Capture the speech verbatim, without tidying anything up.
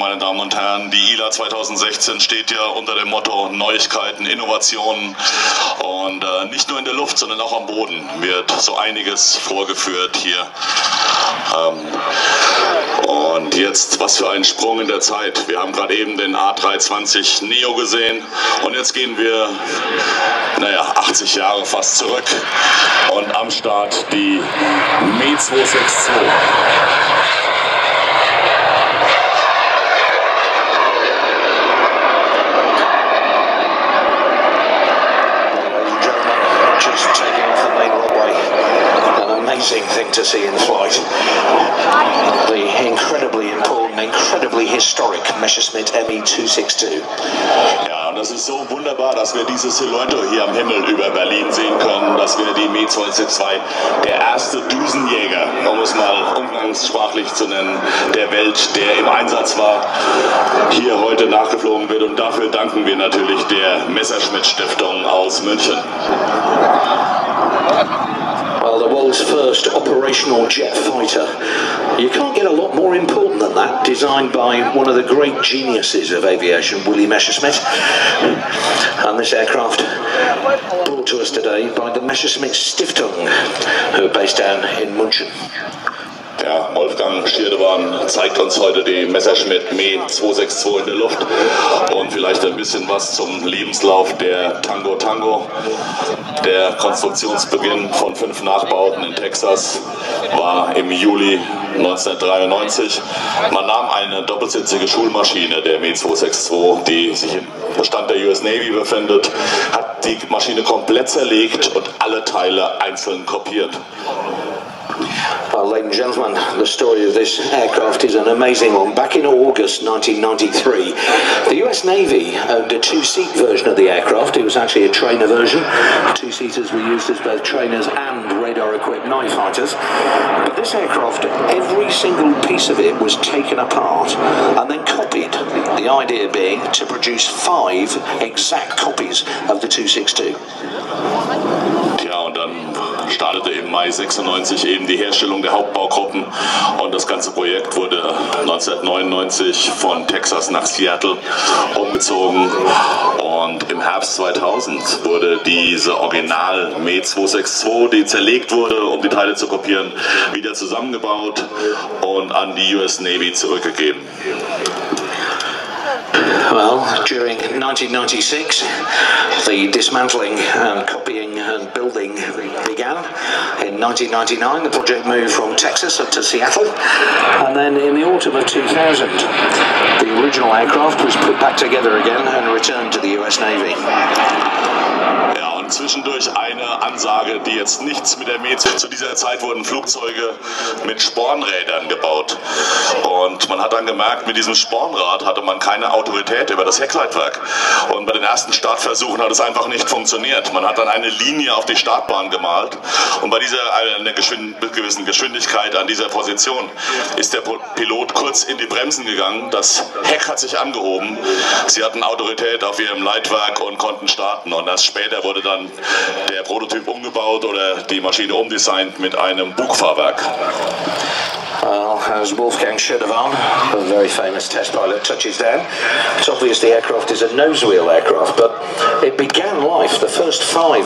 meine Damen und Herren. Die I L A zweitausendsechzehn steht ja unter dem Motto Neuigkeiten, Innovationen und äh, nicht nur in der Luft, sondern auch am Boden wird so einiges vorgeführt hier. Ähm, und jetzt, was für ein Sprung in der Zeit. Wir haben gerade eben den A dreihundertzwanzig Neo gesehen und jetzt gehen wir, naja, achtzig Jahre fast zurück und am Start die M E zweihundertzweiundsechzig. Amazing thing to see in flight. The incredibly important, incredibly historic Messerschmitt M E zweihundertzweiundsechzig. Ja, und das ist so wunderbar, dass wir diese Silhouette hier am Himmel über Berlin sehen können, dass wir die M E zweihundertzweiundsechzig, der erste Düsenjäger, um es mal umgangssprachlich zu nennen, der Welt, der im Einsatz war, hier heute nachgeflogen wird. Und dafür danken wir natürlich der Messerschmitt Stiftung aus München. Well, the world's first operational jet fighter. You can't get a lot more important than that, designed by one of the great geniuses of aviation, Willy Messerschmitt. And this aircraft brought to us today by the Messerschmitt Stiftung, who are based down in München. Ja, Wolfgang Schirdewan zeigt uns heute die Messerschmitt M E zweihundertzweiundsechzig in der Luft und vielleicht ein bisschen was zum Lebenslauf der Tango Tango. Der Konstruktionsbeginn von fünf Nachbauten in Texas war im Juli neunzehnhundertdreiundneunzig. Man nahm eine doppelsitzige Schulmaschine der M E zweihundertzweiundsechzig, die sich im Bestand der U S Navy befindet, hat die Maschine komplett zerlegt und alle Teile einzeln kopiert. Well, ladies and gentlemen, the story of this aircraft is an amazing one. Back in August nineteen ninety-three, the U S Navy owned a two-seat version of the aircraft. It was actually a trainer version. Two-seaters were used as both trainers and radar-equipped night fighters. But this aircraft, every single piece of it was taken apart and then copied. The idea being to produce five exact copies of the two sixty-two. Ja, und dann startete im Mai sechsundneunzig eben die Herstellung der Hauptbaugruppen und das ganze Projekt wurde neunzehnhundertneunundneunzig von Texas nach Seattle umgezogen und im Herbst zweitausend wurde diese Original M E zweihundertzweiundsechzig, die zerlegt wurde, um die Teile zu kopieren, wieder zusammengebaut und an die U S Navy zurückgegeben. Well, during nineteen ninety-six, the dismantling and copying and building began. In nineteen ninety-nine, the project moved from Texas up to Seattle. And then in the autumn of two thousand, the original aircraft was put back together again and returned to the U S Navy. Ja, und zwischendurch eine Ansage, die jetzt nichts mit der M E zu. Zu dieser Zeit wurden Flugzeuge mit Spornrädern gebaut. Und man hat dann gemerkt, mit diesem Spornrad hatte man keine Autorität über das Heckleitwerk. Und bei den ersten Startversuchen hat es einfach nicht funktioniert. Man hat dann eine Linie auf die Startbahn gemalt. Und bei dieser einer Geschwind gewissen Geschwindigkeit an dieser Position ist der Pilot kurz in die Bremsen gegangen. Das Heck hat sich angehoben. Sie hatten Autorität auf ihrem Leitwerk und konnten starten. Und erst später wurde dann der Prototyp umgebaut oder die Maschine umdesignt mit einem Bugfahrwerk. Well, as Wolfgang Schirdewan, a very famous test pilot, touches down, it's obvious the aircraft is a nose wheel aircraft, but it began life, the first five